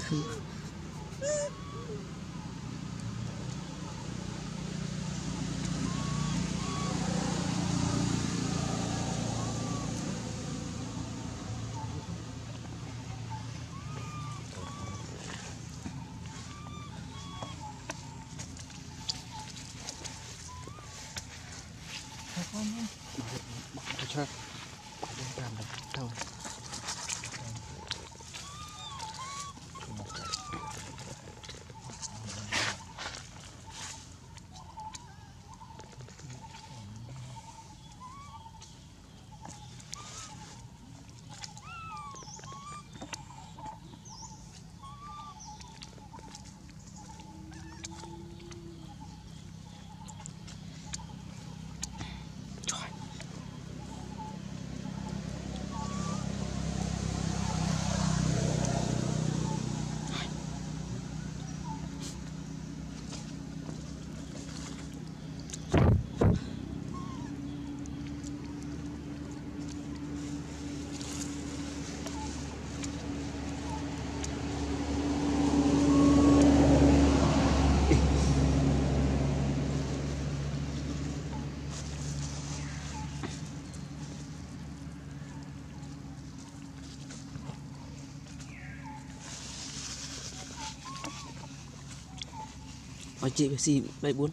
Chơi làm được đâu hỏi chị gì đây bốn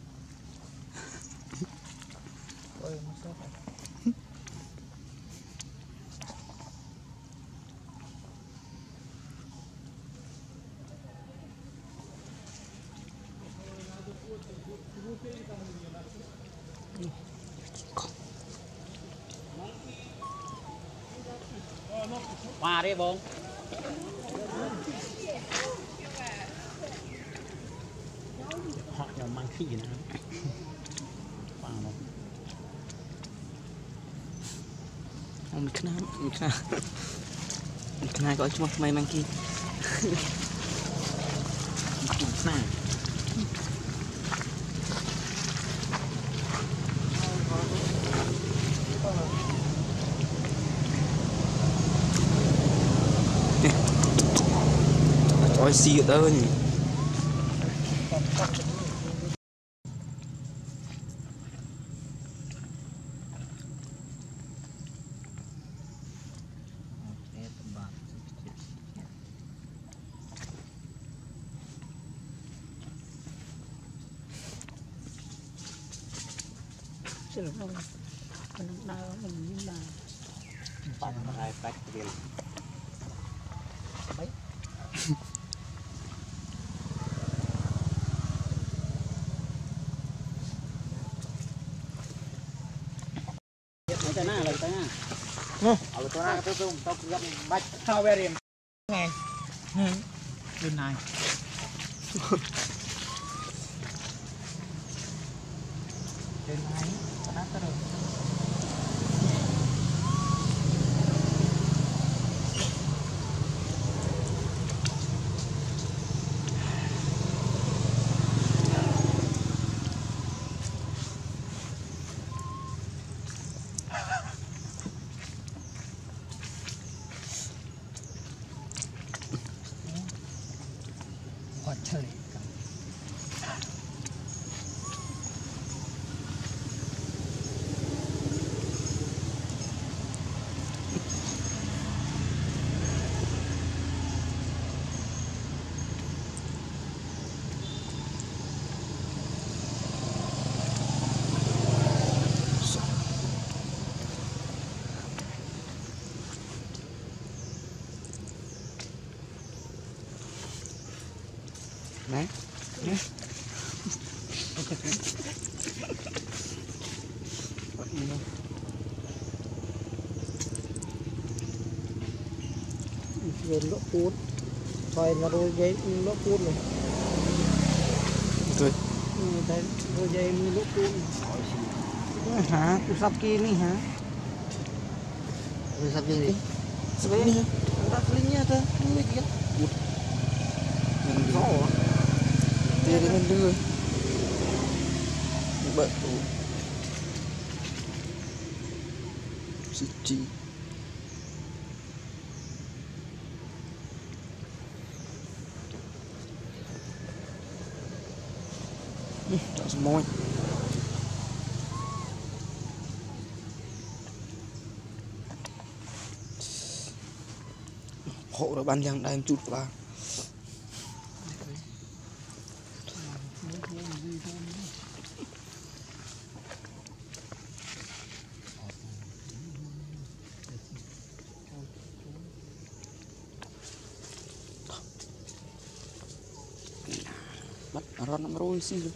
qua đi bông họ nhỏ mang khí nữa vào một mình khna gọi cho mày mang kia này ôi xì ở đâu nhỉ chứ không còn đau mình như là bắt hai cách tiền mấy lấy tay na lấy tay na lấy tay na tôi gặp bách sao về điểm nghe bên này bên này nó tới rồi trời đấy rồi lỗ cuốn rồi là đôi dây lỗ cuốn này rồi thấy đôi dây lỗ cuốn hả tôi sắp kia đi hả tôi sắp kia đi sắp kia đi đặt lên nha ta mấy kia mình rõ tiền thì mình đưa bận Chọn môi hộ rồi ban giang đang chút vào bắt Ariana rồi xí rồi